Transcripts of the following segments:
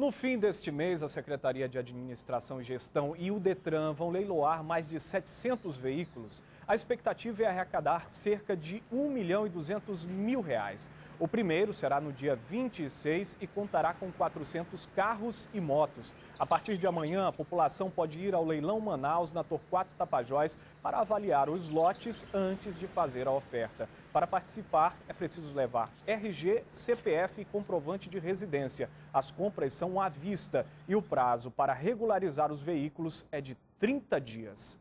No fim deste mês, a Secretaria de Administração e Gestão e o Detran vão leiloar mais de 700 veículos. A expectativa é arrecadar cerca de R$ 1.200.000. O primeiro será no dia 26 e contará com 400 carros e motos. A partir de amanhã, a população pode ir ao Leilão Manaus, na Torquato Tapajós, para avaliar os lotes antes de fazer a oferta. Para participar, é preciso levar RG, CPF e comprovante de residência. As compras são à vista e o prazo para regularizar os veículos é de 30 dias.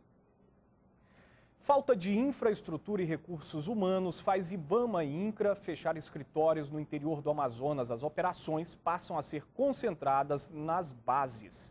Falta de infraestrutura e recursos humanos faz IBAMA e INCRA fechar escritórios no interior do Amazonas. As operações passam a ser concentradas nas bases.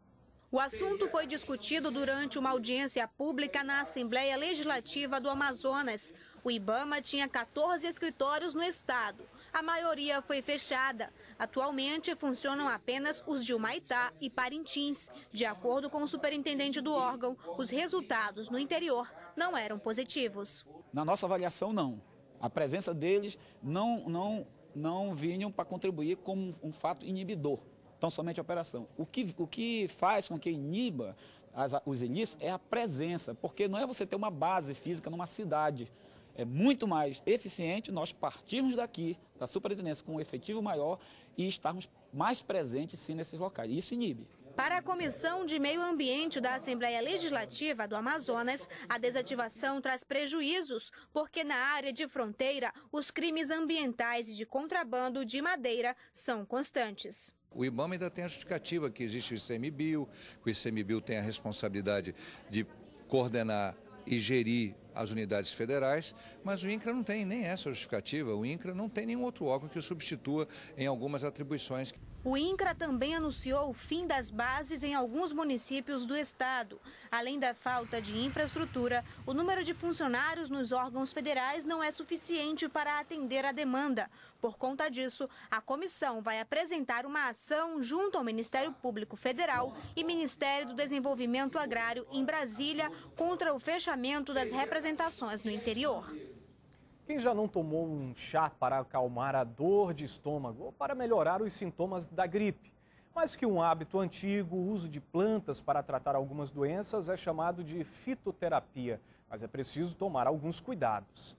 O assunto foi discutido durante uma audiência pública na Assembleia Legislativa do Amazonas. O IBAMA tinha 14 escritórios no estado. A maioria foi fechada. Atualmente, funcionam apenas os de Humaitá e Parintins. De acordo com o superintendente do órgão, os resultados no interior não eram positivos. Na nossa avaliação, não. A presença deles não vinham para contribuir como um fato inibidor. Então, somente a operação. O que faz com que iniba os ilícitos é a presença, porque não é você ter uma base física numa cidade. É muito mais eficiente nós partirmos daqui, da superintendência, com um efetivo maior e estarmos mais presentes, sim, nesses locais. Isso inibe. Para a Comissão de Meio Ambiente da Assembleia Legislativa do Amazonas, a desativação traz prejuízos, porque na área de fronteira, os crimes ambientais e de contrabando de madeira são constantes. O IBAMA ainda tem a justificativa que existe o ICMBio, que o ICMBio tem a responsabilidade de coordenar e gerir as unidades federais, mas o INCRA não tem nem essa justificativa. O INCRA não tem nenhum outro órgão que o substitua em algumas atribuições. O INCRA também anunciou o fim das bases em alguns municípios do estado. Além da falta de infraestrutura, o número de funcionários nos órgãos federais não é suficiente para atender a demanda. Por conta disso, a comissão vai apresentar uma ação junto ao Ministério Público Federal e Ministério do Desenvolvimento Agrário em Brasília contra o fechamento das representações no interior. Quem já não tomou um chá para acalmar a dor de estômago ou para melhorar os sintomas da gripe? Mais que um hábito antigo, o uso de plantas para tratar algumas doenças é chamado de fitoterapia, mas é preciso tomar alguns cuidados.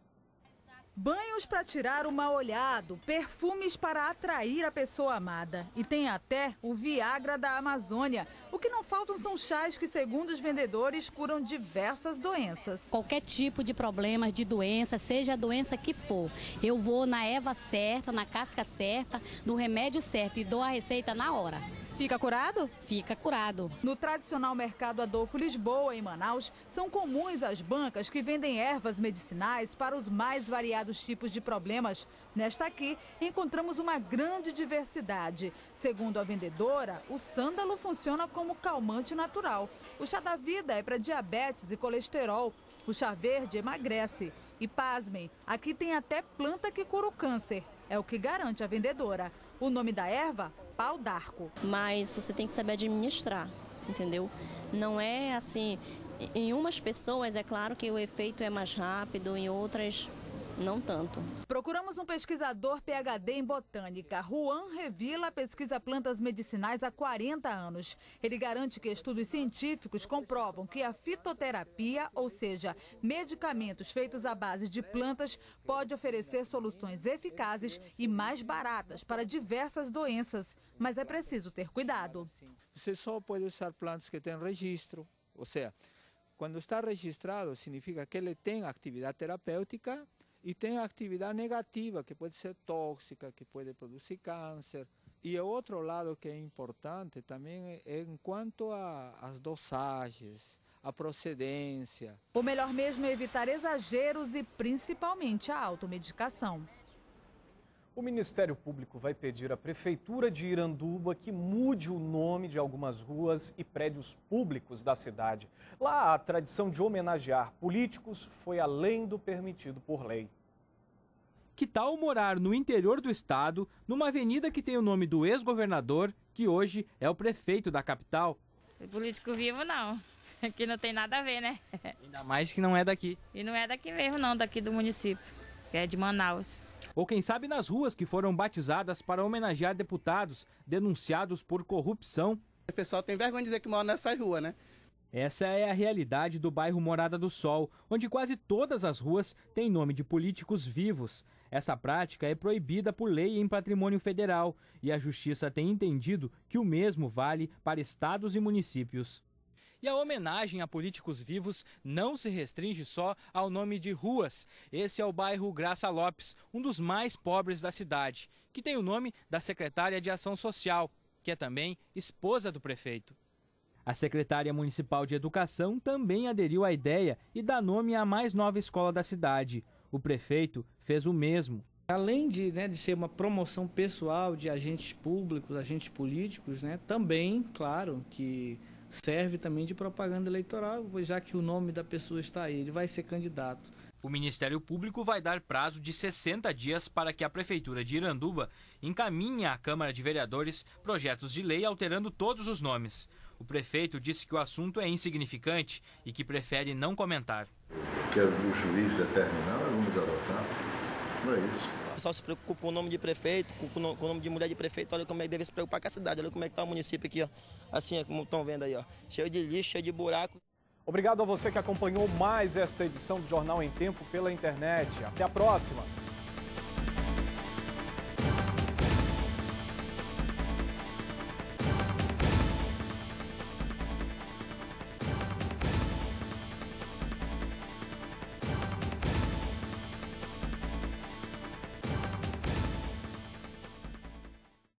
Banhos para tirar o mal-olhado, perfumes para atrair a pessoa amada. E tem até o Viagra da Amazônia. O que não faltam são chás que, segundo os vendedores, curam diversas doenças. Qualquer tipo de problema, de doença, seja a doença que for, eu vou na erva certa, na casca certa, no remédio certo e dou a receita na hora. Fica curado? Fica curado. No tradicional mercado Adolfo Lisboa, em Manaus, são comuns as bancas que vendem ervas medicinais para os mais variados tipos de problemas. Nesta aqui, encontramos uma grande diversidade. Segundo a vendedora, o sândalo funciona como calmante natural. O chá da vida é para diabetes e colesterol. O chá verde emagrece. E pasmem, aqui tem até planta que cura o câncer. É o que garante a vendedora. O nome da erva? Pau d'arco. Mas você tem que saber administrar, entendeu? Não é assim, em umas pessoas é claro que o efeito é mais rápido, em outras não tanto. Procuramos um pesquisador PhD em botânica. Juan Revilla pesquisa plantas medicinais há 40 anos. Ele garante que estudos científicos comprovam que a fitoterapia, ou seja, medicamentos feitos à base de plantas, pode oferecer soluções eficazes e mais baratas para diversas doenças. Mas é preciso ter cuidado. Você só pode usar plantas que têm registro, ou seja, quando está registrado, significa que ele tem atividade terapêutica e tem atividade negativa, que pode ser tóxica, que pode produzir câncer. E o outro lado que é importante também é em quanto às dosagens, a procedência. O melhor mesmo é evitar exageros e principalmente a automedicação. O Ministério Público vai pedir à Prefeitura de Iranduba que mude o nome de algumas ruas e prédios públicos da cidade. Lá, a tradição de homenagear políticos foi além do permitido por lei. Que tal morar no interior do estado, numa avenida que tem o nome do ex-governador, que hoje é o prefeito da capital? Político vivo não, que não tem nada a ver, né? Ainda mais que não é daqui. E não é daqui mesmo não, daqui do município, que é de Manaus. Ou quem sabe nas ruas que foram batizadas para homenagear deputados denunciados por corrupção. O pessoal tem vergonha de dizer que mora nessa rua, né? Essa é a realidade do bairro Morada do Sol, onde quase todas as ruas têm nome de políticos vivos. Essa prática é proibida por lei em patrimônio federal e a Justiça tem entendido que o mesmo vale para estados e municípios. E a homenagem a políticos vivos não se restringe só ao nome de ruas. Esse é o bairro Graça Lopes, um dos mais pobres da cidade, que tem o nome da secretária de Ação Social, que é também esposa do prefeito. A secretária municipal de Educação também aderiu à ideia e dá nome à mais nova escola da cidade. O prefeito fez o mesmo. Além de ser uma promoção pessoal de agentes públicos, agentes políticos, também, claro, que serve também de propaganda eleitoral, pois já que o nome da pessoa está aí, ele vai ser candidato. O Ministério Público vai dar prazo de 60 dias para que a Prefeitura de Iranduba encaminhe à Câmara de Vereadores projetos de lei alterando todos os nomes. O prefeito disse que o assunto é insignificante e que prefere não comentar. Que o juiz determinar, vamos adotar. Não é isso. O pessoal se preocupa com o nome de prefeito, com o nome de mulher de prefeito. Olha como é que deve se preocupar com a cidade. Olha como é que está o município aqui, ó. Assim, como estão vendo aí, ó. Cheio de lixo, cheio de buraco. Obrigado a você que acompanhou mais esta edição do Jornal em Tempo pela internet. Até a próxima!